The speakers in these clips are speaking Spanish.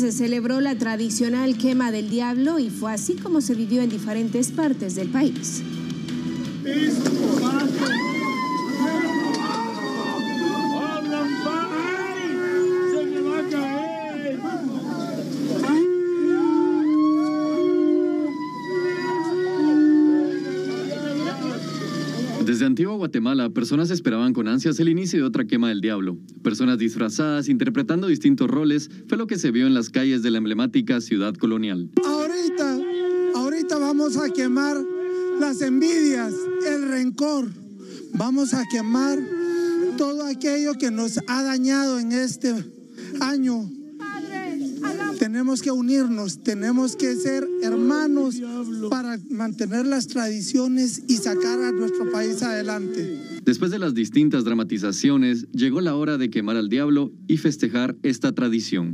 se celebró la tradicional quema del diablo y fue así como se vivió en diferentes partes del país. Desde Antigua Guatemala, personas esperaban con ansias el inicio de otra quema del diablo. Personas disfrazadas, interpretando distintos roles, fue lo que se vio en las calles de la emblemática ciudad colonial. Ahorita vamos a quemar las envidias, el rencor. Vamos a quemar todo aquello que nos ha dañado en este año. Tenemos que unirnos, tenemos que ser hermanos para mantener las tradiciones y sacar a nuestro país adelante. Después de las distintas dramatizaciones, llegó la hora de quemar al diablo y festejar esta tradición.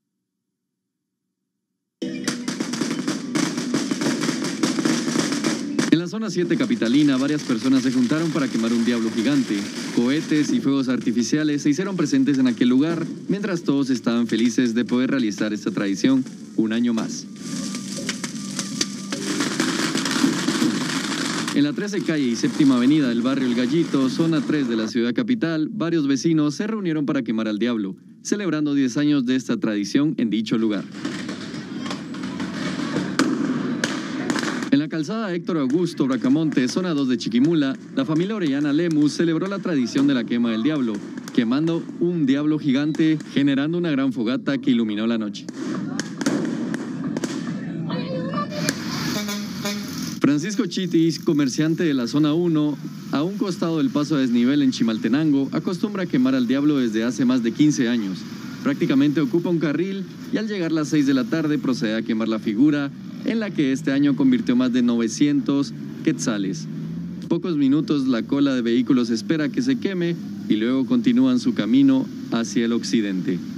En la zona 7 capitalina, varias personas se juntaron para quemar un diablo gigante. Cohetes y fuegos artificiales se hicieron presentes en aquel lugar, mientras todos estaban felices de poder realizar esta tradición un año más. En la 13 calle y séptima avenida del barrio El Gallito, zona 3 de la ciudad capital, varios vecinos se reunieron para quemar al diablo, celebrando 10 años de esta tradición en dicho lugar. En la calzada Héctor Augusto Bracamonte, zona 2 de Chiquimula, la familia Orellana Lemus celebró la tradición de la quema del diablo, quemando un diablo gigante, generando una gran fogata que iluminó la noche. Francisco Chitis, comerciante de la zona 1, a un costado del paso a desnivel en Chimaltenango, acostumbra a quemar al diablo desde hace más de 15 años. Prácticamente ocupa un carril y al llegar las 6 de la tarde procede a quemar la figura, en la que este año convirtió más de 900 quetzales. Pocos minutos la cola de vehículos espera que se queme y luego continúan su camino hacia el occidente.